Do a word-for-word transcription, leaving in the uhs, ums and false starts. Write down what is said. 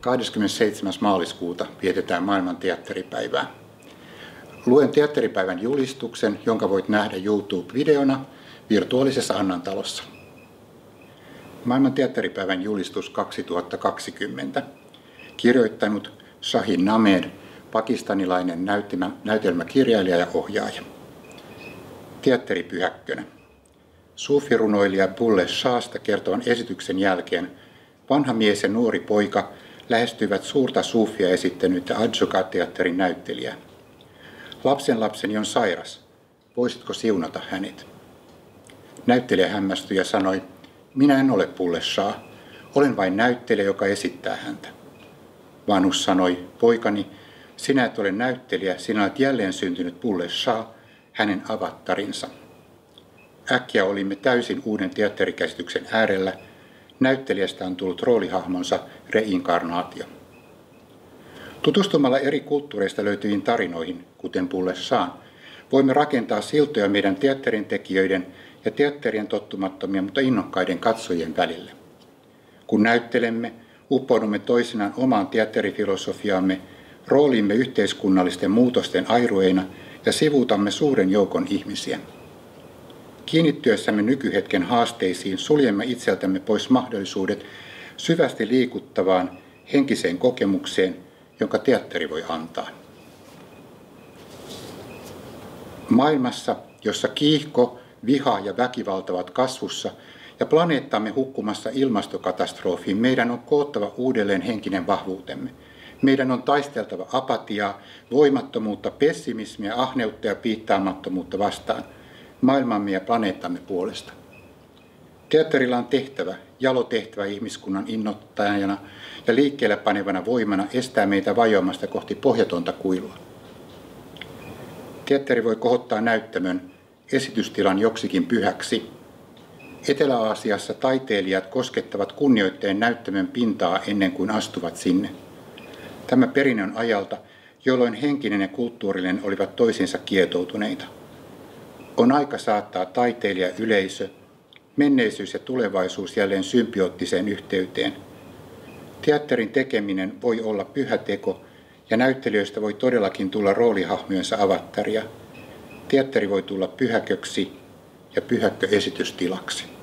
kahdeskymmenesseitsemäs maaliskuuta vietetään maailman teatteripäivää. Luen teatteripäivän julistuksen, jonka voit nähdä YouTube-videona virtuaalisessa Annantalossa. Maailman teatteripäivän julistus kaksituhattakaksikymmentä. Kirjoittanut Shahin Named, pakistanilainen näytelmä, näytelmäkirjailija ja ohjaaja. Teatteripyhäkkönä. Suufirunoilija Bulleh Shahsta kertovan esityksen jälkeen vanha mies ja nuori poika lähestyivät suurta suufia esittänyttä Adjuka-teatterin näyttelijää. Lapsenlapseni on sairas. Voisitko siunata hänet? Näyttelijä hämmästyi ja sanoi, minä en ole Bulleh Shah. Olen vain näyttelijä, joka esittää häntä. Vanhus sanoi, poikani, sinä et ole näyttelijä, sinä olet jälleen syntynyt Bulleh Shah, hänen avattarinsa. Äkkiä olimme täysin uuden teatterikäsityksen äärellä. Näyttelijästä on tullut roolihahmonsa reinkarnaatio. Tutustumalla eri kulttuureista löytyihin tarinoihin, kuten Bulleh Shah, voimme rakentaa siltoja meidän teatterin tekijöiden ja teatterien tottumattomien, mutta innokkaiden katsojien välille. Kun näyttelemme, uppoudumme toisinaan omaan teatterifilosofiaamme, rooliimme yhteiskunnallisten muutosten airueina ja sivuutamme suuren joukon ihmisiä. Kiinnittyessämme nykyhetken haasteisiin suljemme itseltämme pois mahdollisuudet syvästi liikuttavaan henkiseen kokemukseen, jonka teatteri voi antaa. Maailmassa, jossa kiihko, viha ja väkivalta ovat kasvussa ja planeettamme hukkumassa ilmastokatastrofiin, meidän on koottava uudelleen henkinen vahvuutemme. Meidän on taisteltava apatiaa, voimattomuutta, pessimismiä, ahneutta ja piittaamattomuutta vastaan maailmamme ja planeettamme puolesta. Teatterilla on tehtävä, jalo tehtävä ihmiskunnan innoittajana ja liikkeelle panevana voimana estää meitä vajoamasta kohti pohjatonta kuilua. Teatteri voi kohottaa näyttämön, esitystilan joksikin pyhäksi. Etelä-Aasiassa taiteilijat koskettavat kunnioitteen näyttämön pintaa ennen kuin astuvat sinne. Tämä perinne on ajalta, jolloin henkinen ja kulttuurinen olivat toisiinsa kietoutuneita. On aika saattaa taiteilija yleisö, menneisyys ja tulevaisuus jälleen symbioottiseen yhteyteen. Teatterin tekeminen voi olla pyhä teko ja näyttelijöistä voi todellakin tulla roolihahmojensa avattaria. Teatteri voi tulla pyhäköksi ja pyhäkköesitystilaksi.